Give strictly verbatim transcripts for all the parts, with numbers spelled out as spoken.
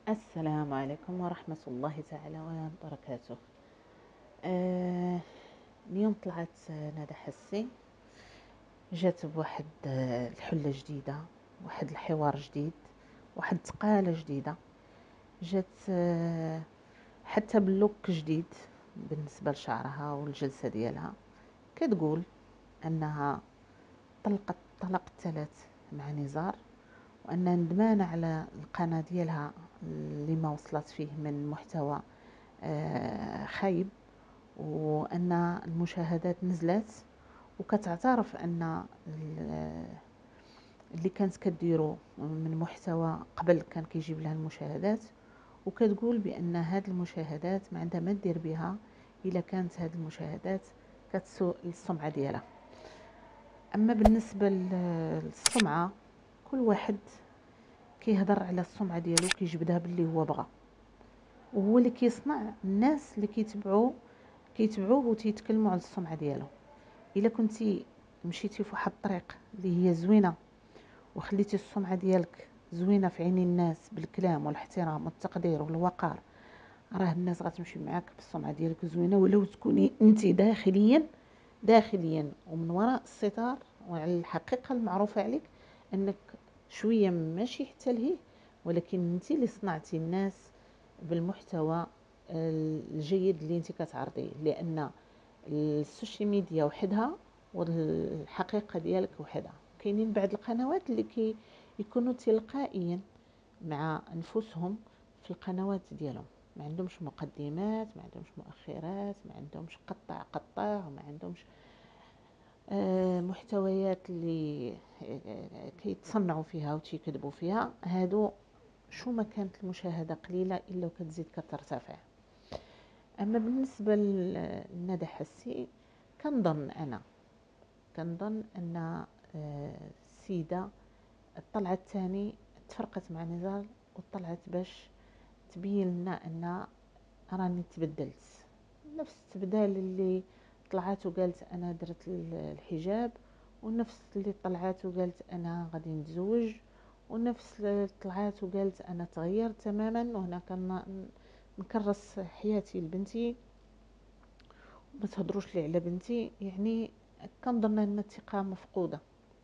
السلام عليكم ورحمة الله تعالى وبركاته. آه اليوم طلعت ندى حسي، جات بواحد آه، الحلة جديدة، واحد الحوار جديد، واحد تقالة جديدة. جات آه حتى باللوك جديد بالنسبة لشعرها والجلسة ديالها. كتقول أنها طلقت طلق الثلاث مع نزار، وأنها ندمانة على القناة ديالها اللي ما وصلت فيه من محتوى آه، خايب، وأن المشاهدات نزلت، وكتعترف أن اللي كانت كديرو من محتوى قبل كان كيجيب لها المشاهدات، وكتقول بأن هاد المشاهدات ما عندها ما دير بها إلا كانت هاد المشاهدات كتسوء السمعة ديالها. أما بالنسبة للسمعة، كل واحد كيهضر على السمعة ديالو كيجبدها باللي هو بغى، وهو اللي كيصنع الناس اللي كيتبعوه كيتبعوه وتيتكلموا على السمعه ديالو. الا كنتي مشيتي في واحد الطريق اللي هي زوينه وخليتي السمعه ديالك زوينه في عين الناس بالكلام والاحترام والتقدير والوقار، راه الناس غتمشي معاك بالسمعه ديالك زوينه، ولو تكوني انت داخليا داخليا ومن وراء الستار وعلى الحقيقه المعروفه عليك انك شويه ماشي حتى لهيه، ولكن انت اللي صنعتي الناس بالمحتوى الجيد اللي انت كتعرضيه. لان السوشيال ميديا وحدها والحقيقه ديالك وحدها. كاينين بعض القنوات اللي كي يكونوا تلقائيا مع انفسهم في القنوات ديالهم، ما عندهمش مقدمات، ما عندهمش مؤخرات، ما عندهمش قطع قطع، وما عندهمش آه محتويات اللي آه كيتصنعوا فيها وتيكذبوا فيها. هادو شو ما كانت المشاهده قليله الا وكتزيد كترتفع. اما بالنسبه لندى حسي، كنظن انا كنظن ان السيده طلعت ثاني تفرقت مع نزار وطلعت باش تبين لنا ان راني تبدلت، نفس التبدال اللي طلعت وقالت انا درت الحجاب، ونفس اللي طلعت وقالت انا غادي نتزوج، ونفس اللي طلعت وقالت انا تغيرت تماما وهنا كنكرس حياتي لبنتي وما تهضروش لي على بنتي. يعني كنظن ان الثقه مفقوده.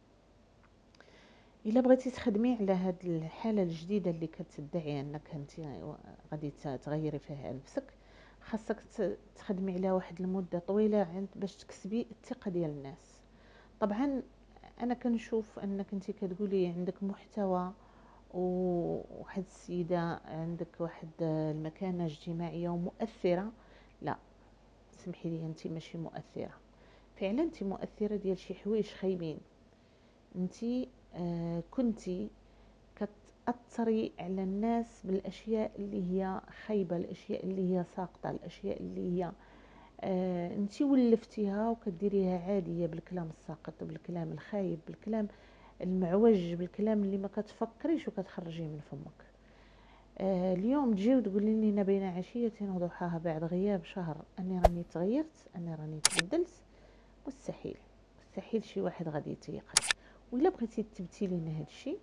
الا بغيتي تخدمي على هاد الحاله الجديده اللي كتدعي انك انت غادي تغيري فيها نفسك، خاصك تخدمي على واحد المده طويله عند باش تكسبي الثقه ديال الناس. طبعا انا كنشوف انك انت كتقولي عندك محتوى وواحد السيده عندك واحد المكانه اجتماعيه ومؤثره. لا، سمحي لي، انت ماشي مؤثره فعلا، انت مؤثره ديال شي حوايج خايبين. انت آه كنتي كتأثري على الناس بالاشياء اللي هي خايبه، الاشياء اللي هي ساقطه، الاشياء اللي هي آه انت ولفتيها وكديريها عاديه، بالكلام الساقط، بالكلام الخايب، بالكلام المعوج، بالكلام اللي ما كتفكريش وكتخرجيه من فمك. آه اليوم تجي وتقولي لي بين عشيه وضحاها بعد غياب شهر اني راني تغيرت، اني راني تبدلت. مستحيل مستحيل شي واحد غادي يتيقن. وإلا بغيتي تثبتي لينا هذا الشيء،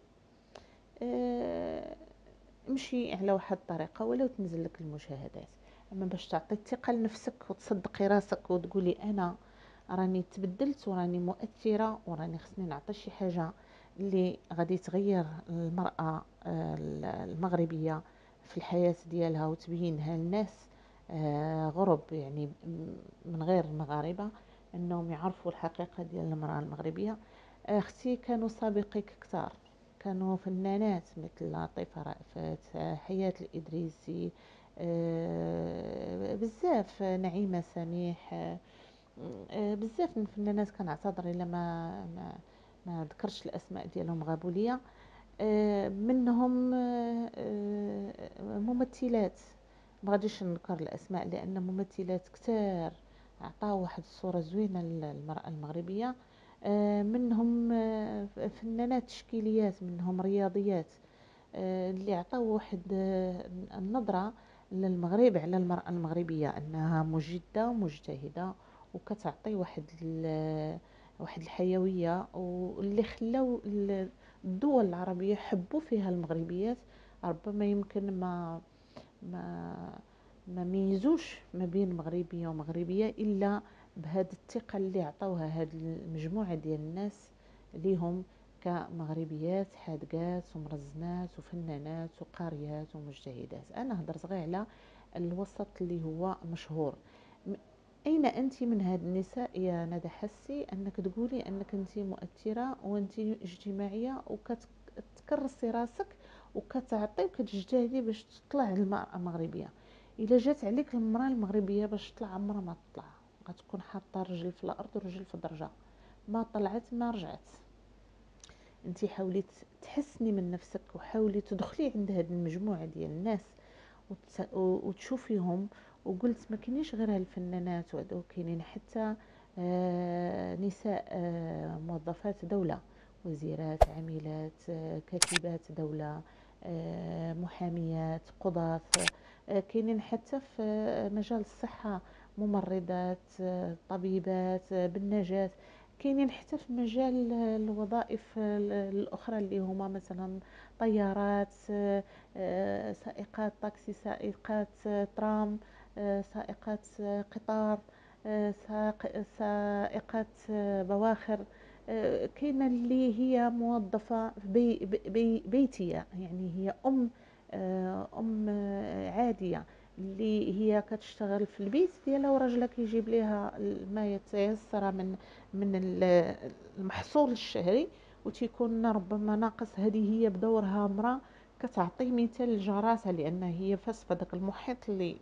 آه امشي على واحد الطريقه ولو تنزل لك المشاهدات. اما باش تعطي الثقه لنفسك وتصدقي راسك وتقولي انا راني تبدلت وراني مؤثره وراني خصني نعطي شي حاجه اللي غادي تغير المراه المغربيه في الحياه ديالها وتبينها للناس آه غرب، يعني من غير المغاربه، انهم يعرفوا الحقيقه ديال المراه المغربيه. اختي كانوا سابقيك كثار، كانوا فنانات مثل لطيفة رأفت، حياة الإدريسي، آه بزاف، نعيمة سميح، آه بزاف من الفنانات. كنعتذر الا ما ما ما ذكرش الاسماء ديالهم، غابوا ليا. آه منهم آه ممثلات، ما غاديش نذكر الاسماء لان ممثلات كثار عطاو واحد الصوره زوينه للمراه المغربيه. منهم فنانات تشكيليات، منهم رياضيات اللي عطاو واحد النظرة للمغرب على المرأة المغربية أنها مجدة ومجتهدة وكتعطي واحد واحد الحيوية، واللي خلاو الدول العربية حبوا فيها المغربيات ربما يمكن ما ما ما ميزوش ما بين مغربيه ومغربيه الا بهذه الثقه اللي عطاوها هذه المجموعه ديال الناس ليهم كمغربيات حادقات ومرزنات وفنانات وقاريات ومجتهدات. انا هضرت غير على الوسط اللي هو مشهور. اين انت من هاد النساء يا ندى حسي انك تقولي انك انت مؤثره وانت اجتماعيه وكتكرسي راسك وكتعطي وكتجتهدي باش تطلع المراه المغربيه؟ الا جات عليك المراه المغربيه باش تطلع عمرها ما تطلع، غتكون حاطه رجل في الارض ورجل في الدرجه، ما طلعت ما رجعت. انت حاولي تحسني من نفسك وحاولي تدخلي عند هذه المجموعه ديال الناس وتشوفيهم. وقلت ما كاينيش غير هالفنانات وهذو، كاينين حتى آه نساء آه موظفات دولة، وزيرات، عاملات، آه كاتبات دولة، آه محاميات، قضاة، آه كاينين حتى في مجال الصحة ممرضات، آه طبيبات، آه بناجات، كاينين حتى في مجال الوظائف الأخرى اللي هما مثلا طيارات، آه آه سائقات طاكسي، سائقات آه ترام، آه سائقات آه قطار، آه سائقات آه بواخر، آه كاينه اللي هي موظفه بي بي بيتيه، يعني هي ام آه ام عاديه اللي هي كتشتغل في البيت ديالها وراجلها كيجيب ليها ما يتيسر من من المحصول الشهري وتيكون ربما ناقص. هذه هي بدورها امراه كتعطي مثال لجاراتها، لان هي فاس في داك المحيط اللي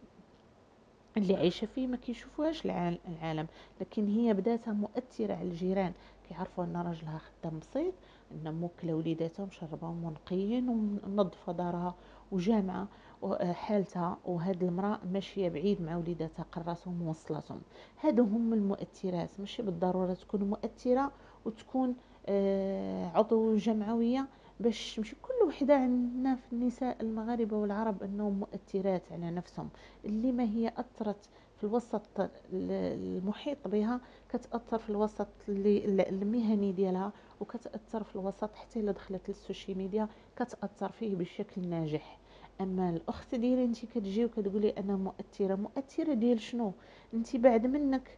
اللي عايشه فيه ما كيشوفوهاش العالم، لكن هي بداتها مؤثره على الجيران، كيعرفوا ان راجلها خدام بسيط، ان موكله وليداتها مشربهم ونقيين ومنظفه دارها وجامعه حالتها، وهاد المراه ماشيه بعيد مع وليداتها قراسهم ووصلتهم. هادو هم المؤثرات، ماشي بالضروره تكون مؤثره وتكون آه عضو جمعويه باش تمشي. كل وحده عندنا في النساء المغاربه والعرب انهم مؤثرات على نفسهم، اللي ما هي اثرت في الوسط المحيط بها كتاثر في الوسط اللي المهني ديالها، وكتاثر في الوسط حتى الا دخلت للسوشيال ميديا كتاثر فيه بشكل ناجح. اما الاخت ديالي انت كتجي وكتقولي انا مؤثره، مؤثره ديال شنو؟ انت بعد منك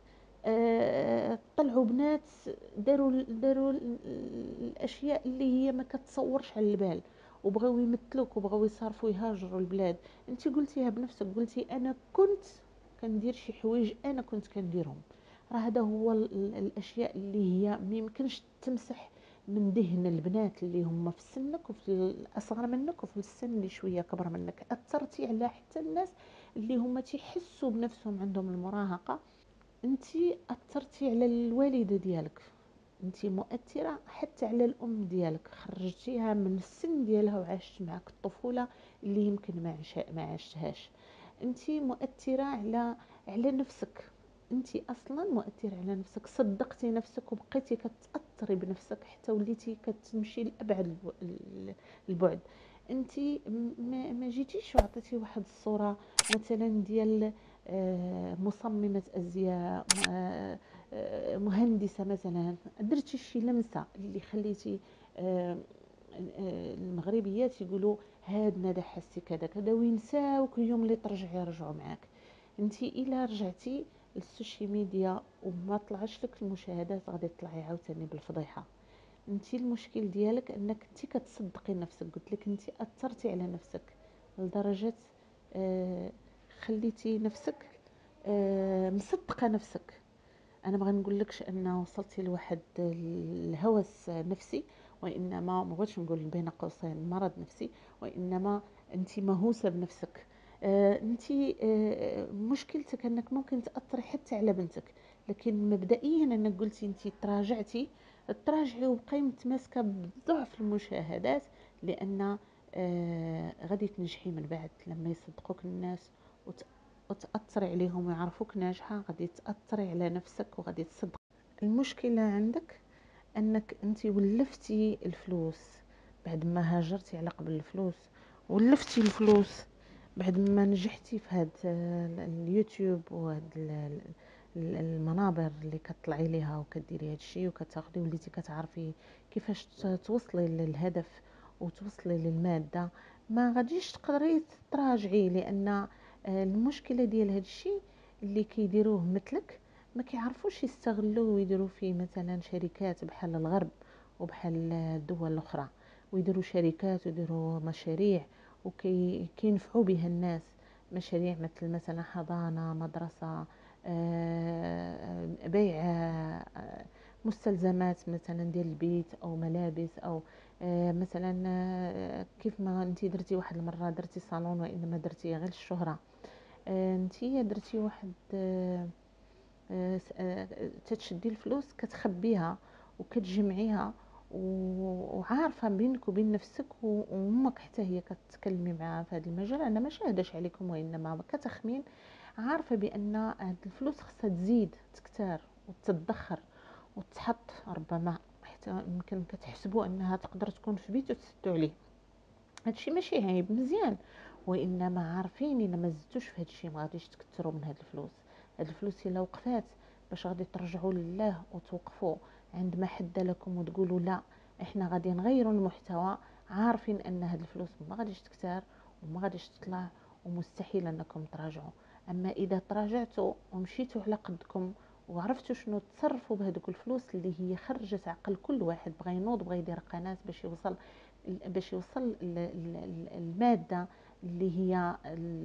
آه طلعوا بنات داروا داروا الاشياء اللي هي ما كتصورش على البال، وبغاو يمثلوك وبغاو يصرفوا يهاجروا البلاد. انت قلتيها بنفسك، قلتي انا كنت كندير شي حوايج انا كنت كنديرهم. راه هذا هو الاشياء اللي هي ما يمكنش تمسح من ذهن البنات اللي هم في سنك وفي الاصغر منك وفي السن اللي شويه كبر منك. اثرتي على حتى الناس اللي هم تيحسوا بنفسهم عندهم المراهقه. انت اثرتي على الوالده ديالك، انت مؤثره حتى على الام ديالك، خرجتيها من السن ديالها وعاشت معك الطفوله اللي يمكن ما ما عشتهاش. انت مؤثره على على نفسك، انت اصلا مؤثره على نفسك، صدقتي نفسك وبقيتي كتاثري بنفسك حتى وليتي كتمشي لابعد البعد. انت ما جيتيش وعطيتي واحد الصوره مثلا ديال مصممه ازياء، مهندسه مثلا، درتي شي لمسه اللي خليتي المغربيات يقولوا هاد ندى حسي كذا كذا، وينساوك اليوم اللي ترجعي يرجعوا معاك. انت الا رجعتي للسوشيال ميديا وما طلعش لك المشاهدات غادي تطلعي عاوتاني بالفضيحه. انت المشكل ديالك انك انت كتصدقي نفسك، قلت لك انت اثرتي على نفسك لدرجه آه خليتي نفسك آه مصدقه نفسك. انا ما غنقولكش ان وصلتي لواحد الهوس نفسي، وانما ما بغيتش نقول بين قوسين مرض نفسي، وانما انت مهووسه بنفسك. آه انت آه مشكلتك انك ممكن تاثري حتى على بنتك، لكن مبدئيا انك قلتي انت تراجعتي، تراجعي وبقاي متماسكه بضعف المشاهدات، لان آه غادي تنجحي من بعد لما يصدقوك الناس وت وتأثري عليهم ويعرفوك ناجحة، غادي تأثري على نفسك وغادي تصدق. المشكلة عندك أنك أنت ولفتي الفلوس بعد ما هاجرتي على قبل الفلوس، ولفتي الفلوس بعد ما نجحتي في هاد اليوتيوب وهاد المنابر اللي كتطلعي ليها وكديري هاد الشيء وكتاخدي، وليتي كتعرفي كيفاش توصلي للهدف وتوصلي للماده ما غاديش تقدري تراجعي، لان آه، المشكله ديال هذا الشيء اللي كيديروه مثلك ما كيعرفوش يستغلوه ويديروا فيه مثلا شركات بحال الغرب وبحال الدول الاخرى، ويديروا شركات ويديروا مشاريع وكينفعوا بها الناس. مشاريع مثل مثلا حضانه، مدرسه، آه، بيع آه، مستلزمات مثلا ديال البيت او ملابس، او آه، مثلا آه، كيف ما انتي درتي واحد المره درتي صالون وانما درتي غير الشهره، آه، انتي درتي واحد آه، آه، آه، تتشدي الفلوس كتخبيها وكتجمعيها و- وعارفه بينك وبين نفسك و- وامك حتى هي كتكلمي معها في هذا المجال. انا ما شاهداش عليكم وانما كتخمين، عارفه بان هاد الفلوس خصها تزيد تكتار وتتدخر وتحط، ربما حتى يمكن كتحسبوا انها تقدر تكون في بيت وتسدوا عليه. هادشي ماشي عيب، مزيان، وانما عارفين الا ما زدتوش في هادشي ما غاديش تكثروا من هاد الفلوس. هاد الفلوس الا وقفات باش غادي ترجعوا لله وتوقفوا عند ما حد لكم وتقولوا لا احنا غادي نغيروا المحتوى، عارفين ان هاد الفلوس ما غاديش تكثر وما غاديش تطلع ومستحيل انكم تراجعوا. اما اذا تراجعتوا ومشيتوا على قدكم وعرفتوا شنو تصرفوا بهذوك الفلوس اللي هي خرجت عقل كل واحد بغى ينوض بغى يدير قناه باش يوصل باش يوصل المادة اللي هي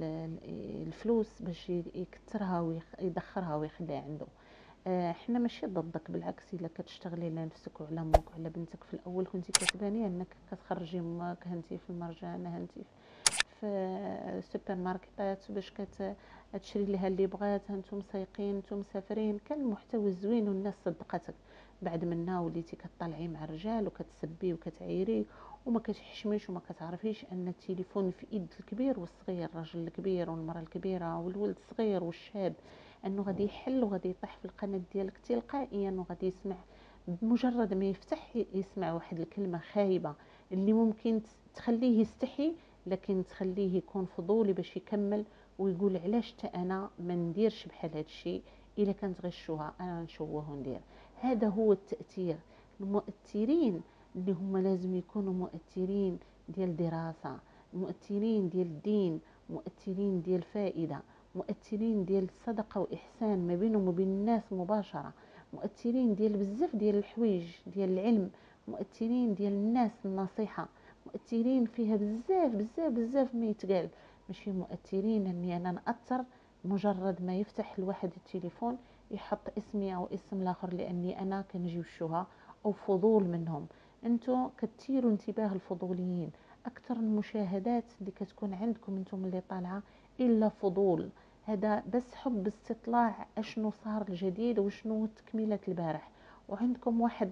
الفلوس باش يكثرها ويدخرها ويخليها عنده. آه، احنا ماشي ضدك، بالعكس الا كتشتغلي على نفسك وعلى امك وعلى بنتك. في الاول كنتي كتباني انك كتخرجي امك هانتي في المرجان، هانتي في السوبر ماركتات باش كتشري لها اللي بغات، هانتوما سايقين نتوما مسافرين، كان المحتوى زوين والناس صدقتك. بعد منا وليتي كطلعي مع الرجال وكتسبي وكتعيري وما كتحشميش وما كتعرفيش ان التليفون في ايد الكبير والصغير، الرجل الكبير والمراه الكبيره والولد الصغير والشاب، انه غادي يحل وغادي يطيح في القناه ديالك تلقائيا وغادي يسمع. بمجرد ما يفتح يسمع واحد الكلمه خايبه اللي ممكن تخليه يستحي لكن تخليه يكون فضولي باش يكمل ويقول علاش حتى انا ما نديرش بحال هذا الشيء، الا كانت غشوها انا نشوه وندير. هذا هو التاثير. المؤثرين اللي هم لازم يكونوا مؤثرين ديال دراسه، مؤثرين ديال الدين، مؤثرين ديال فائده، مؤثرين ديال صدقه واحسان ما بينهم وبين الناس مباشره، مؤثرين ديال بزاف ديال الحوايج ديال العلم، مؤثرين ديال الناس النصيحه، مؤثرين فيها بزاف بزاف بزاف ما يتقال. ماشي مؤثرين اني انا ناثر مجرد ما يفتح الواحد التليفون يحط اسمي او اسم الاخر لاني انا كنجي وشوها او فضول منهم. انتو كتثيروا انتباه الفضوليين. اكثر المشاهدات اللي كتكون عندكم انتم اللي طالعه الا فضول، هذا بس حب استطلاع اشنو صار الجديد وشنو تكمله البارح. وعندكم واحد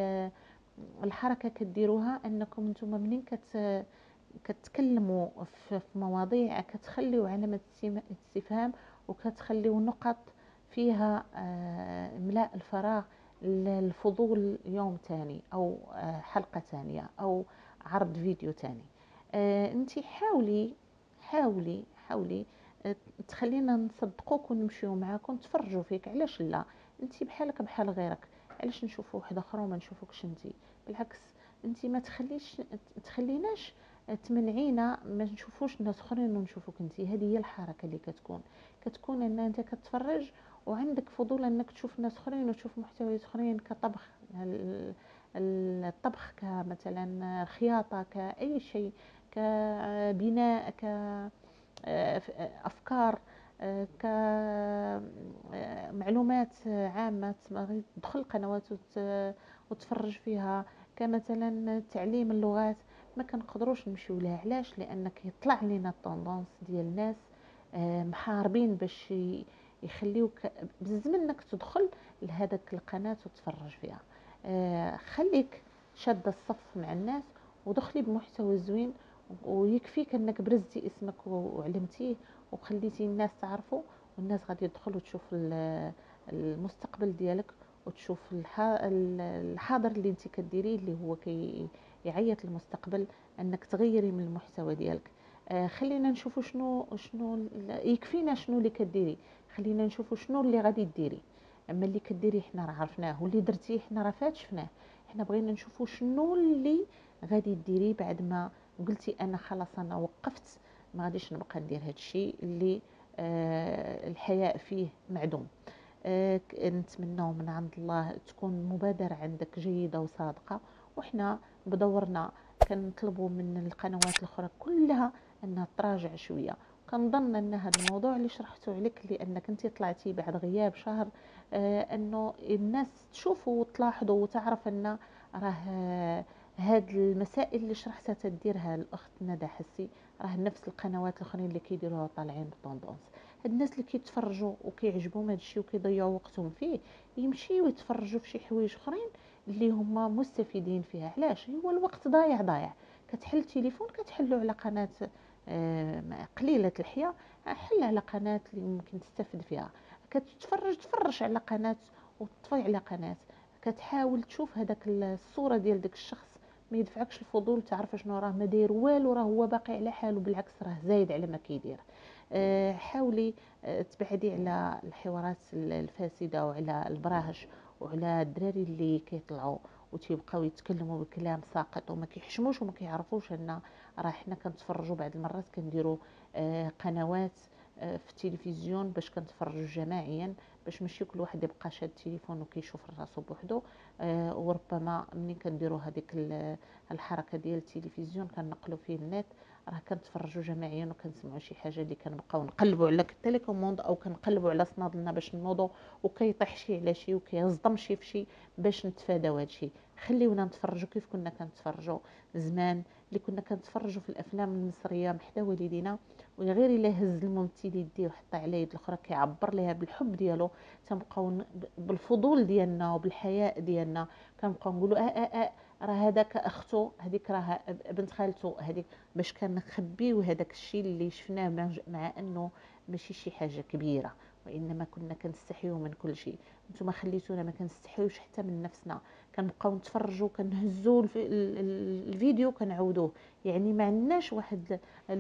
الحركه كديروها انكم انتم منين كت كتكلموا في مواضيع كتخليو علامه استفهام وكتخليو نقط فيها آه، املاء الفراغ للفضول يوم تاني او آه، حلقه تانية او عرض فيديو تاني. آه، انتي حاولي حاولي حاولي آه، تخلينا نصدقوك ونمشيو معاك ونتفرجوا فيك. علاش لا؟ انتي بحالك بحال غيرك، علاش نشوفوا واحد اخرى وما نشوفوكش انتي؟ بالعكس انتي ما تخليش تخليناش تمنعينا ما نشوفوش الناس اخرين ونشوفوك انتي. هذه هي الحركه اللي كتكون كتكون ان انت كتفرج وعندك فضول انك تشوف ناس اخرين وتشوف محتويات اخرين كطبخ، الطبخ كمثلا خياطه كاي شيء، كبناء، كافكار، كمعلومات عامه. تدخل قنوات وتفرج فيها كمثلا تعليم اللغات. ما كنقدروش نمشيو لها. علاش؟ لانك يطلع لنا الطوندونس ديال الناس آه، محاربين باش يخليوك بزز منك تدخل لهذاك القناه وتتفرج فيها. آه، خليك شاده الصف مع الناس ودخلي بمحتوى زوين، ويكفيك انك برزتي اسمك وعلمتيه وخليتي الناس تعرفوا، والناس غادي يدخلوا تشوف المستقبل ديالك وتشوف الحاضر اللي انت كديريه اللي هو كي يعيط المستقبل انك تغيري من المحتوى ديالك. آه خلينا نشوفوا شنو شنو يكفينا شنو اللي كديري، خلينا نشوفوا شنو اللي غادي ديري. اما اللي كديري حنا راه عرفناه واللي درتيه حنا راه فات شفناه. حنا بغينا نشوفوا شنو اللي غادي ديريه بعد ما قلتي انا خلاص انا وقفت، ما غاديش نبقى ندير هذا الشيء اللي آه الحياء فيه معدوم. آه نتمنى من عند الله تكون مبادرة عندك جيدة وصادقة، وحنا بدورنا كنطلبوا من القنوات الاخرى كلها انها تراجع شويه. كنظن ان هذا الموضوع اللي شرحته عليك لانك انت طلعتي بعد غياب شهر، آه انه الناس تشوفوا وتلاحظوا وتعرف ان راه آه هاد المسائل اللي شرحتها تديرها الاخت ندى حسي راه نفس القنوات الاخرين اللي كيديروها طالعين بطوندونس. هاد الناس اللي كيتفرجوا وكيعجبهم هاد الشيء وكيضيعوا وقتهم فيه يمشيو يتفرجوا في شي حوايج اخرين اللي هما مستفيدين فيها. علاش؟ هو الوقت ضايع ضايع. كتحل التليفون كتحلو على قناه آه، قليله الحياه، حل على قناه اللي ممكن تستفد فيها. كتتفرج تفرج على قناه وتطفي على قناه. كتحاول تشوف هذاك الصوره ديال داك الشخص، ما يدفعكش الفضول تعرف شنو راه ما داير والو، راه هو باقي على حاله، بالعكس راه زايد على ما كيدير. آه، حاولي آه، تبعدي على الحوارات الفاسده وعلى البراهش وعلى الدراري اللي كيطلعوا وتيبقاو يتكلموا بكلام ساقط وما كيحشموش وما كيعرفوش ان راه حنا كنتفرجوا بعض المرات كنديروا آه، قنوات آه، في التلفزيون باش كنتفرجوا جماعيا، باش ماشي كل واحد يبقى شاد التليفون وكيشوف راسو بوحدو. آه، وربما ملي كنديروا هذيك الحركه ديال التلفزيون كنقلوا فيه النت، راه كنتفرجوا جماعيا وكنسمعوا شي حاجه اللي كنبقاو نقلبوا على التليكوموند او كنقلبوا على صنادلنا باش نوضوا، وكيطيح شي على شي وكيصدم شي في شي باش نتفاداو هذا الشيء. خليونا نتفرجوا كيف كنا كنتفرجوا زمان، اللي كنا كنتفرجوا في الافلام المصريه محدا والدينا، وغير الا هز الممثل يديه وحط عليه يد الاخرى كيعبر ليها بالحب ديالو، تنبقاو بالفضول ديالنا وبالحياء ديالنا كنبقاو نقولوا اه اه اه راه هذاك اختو، هذيك راه بنت خالته، هذيك، باش كنخبيو هذاك الشيء اللي شفناه مع انه ماشي شي حاجه كبيره، وانما كنا كنستحيو من كل شيء. نتوما خليتونا ما كنستحيوش حتى من نفسنا، كنبقاو نتفرجوا كنهزوا الفيديو كنعاودوه، يعني ما عندناش واحد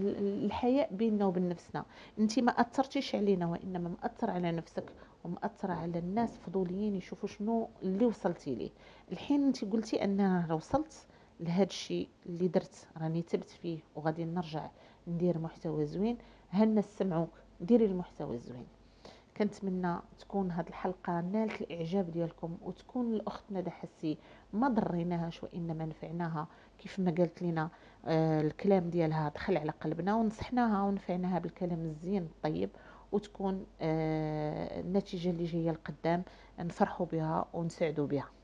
الحياء بيننا وبين نفسنا. انت ما اثرتيش علينا وانما مأثر على نفسك ومأثره على الناس فضوليين يشوفوا شنو اللي وصلتي ليه. الحين انت قلتي ان انا وصلت لهذا الشيء اللي درت، راني تبت فيه وغادي نرجع ندير محتوى زوين. هنا سمعوك ديري المحتوى الزوين. كنتمنى تكون هذه الحلقه نالت الاعجاب ديالكم، وتكون الاخت ندى حسي ما ضريناهاش وانما نفعناها كيف ما قالت لنا. آه الكلام ديالها دخل على قلبنا ونصحناها ونفعناها بالكلام الزين الطيب، وتكون آه النتيجه اللي جايه القدام نفرحوا بها ونسعدوا بها.